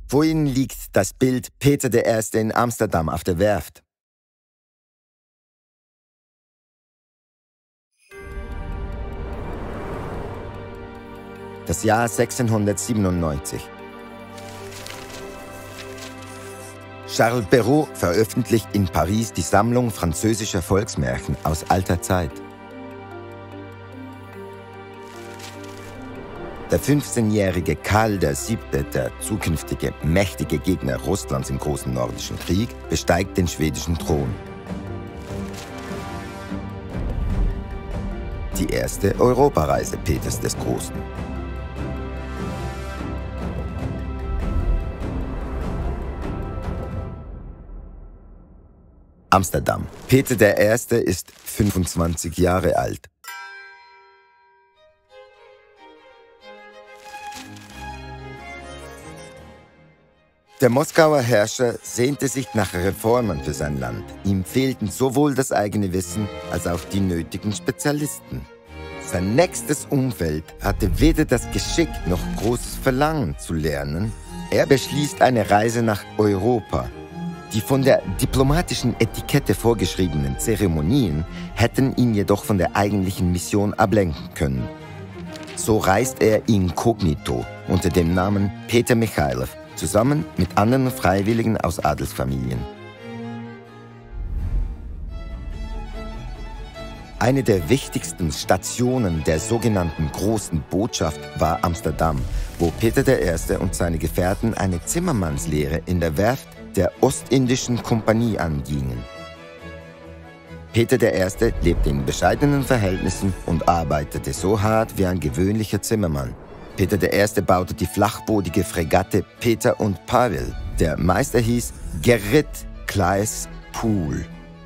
Vor Ihnen liegt das Bild Peter I. in Amsterdam auf der Werft. Das Jahr 1697. Charles Perrault veröffentlicht in Paris die Sammlung französischer Volksmärchen aus alter Zeit. Der 15-jährige Karl VII., der zukünftige mächtige Gegner Russlands im Großen Nordischen Krieg, besteigt den schwedischen Thron. Die erste Europareise Peters des Großen. Amsterdam. Peter I. ist 25 Jahre alt. Der Moskauer Herrscher sehnte sich nach Reformen für sein Land. Ihm fehlten sowohl das eigene Wissen als auch die nötigen Spezialisten. Sein nächstes Umfeld hatte weder das Geschick noch großes Verlangen zu lernen. Er beschließt eine Reise nach Europa. Die von der diplomatischen Etikette vorgeschriebenen Zeremonien hätten ihn jedoch von der eigentlichen Mission ablenken können. So reist er inkognito unter dem Namen Peter Michailow zusammen mit anderen Freiwilligen aus Adelsfamilien. Eine der wichtigsten Stationen der sogenannten Großen Botschaft war Amsterdam, wo Peter I. und seine Gefährten eine Zimmermannslehre in der Werft der Ostindischen Kompanie angingen. Peter I. lebte in bescheidenen Verhältnissen und arbeitete so hart wie ein gewöhnlicher Zimmermann. Peter I. baute die flachbodige Fregatte Peter und Pavel. Der Meister hieß Gerrit Claes Pohl.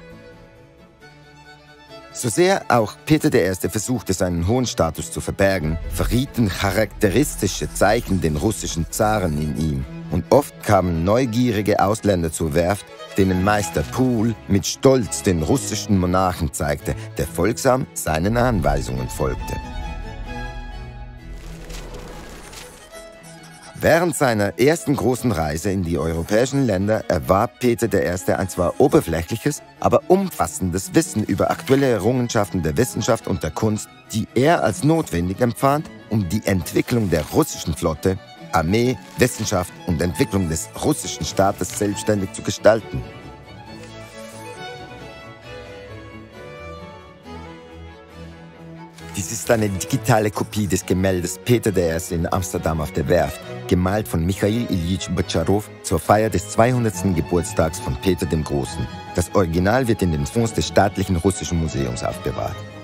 So sehr auch Peter I. versuchte, seinen hohen Status zu verbergen, verrieten charakteristische Zeichen den russischen Zaren in ihm. Und oft kamen neugierige Ausländer zur Werft, denen Meister Pohl mit Stolz den russischen Monarchen zeigte, der folgsam seinen Anweisungen folgte. Während seiner ersten großen Reise in die europäischen Länder erwarb Peter I. ein zwar oberflächliches, aber umfassendes Wissen über aktuelle Errungenschaften der Wissenschaft und der Kunst, die er als notwendig empfand, um die Entwicklung der russischen Flotte, Armee, Wissenschaft und Entwicklung des russischen Staates selbstständig zu gestalten. Dies ist eine digitale Kopie des Gemäldes Peter I. in Amsterdam auf der Werft, gemalt von Michail Iljitsch Botcharow zur Feier des 200. Geburtstags von Peter dem Großen. Das Original wird in den Fonds des Staatlichen Russischen Museums aufbewahrt.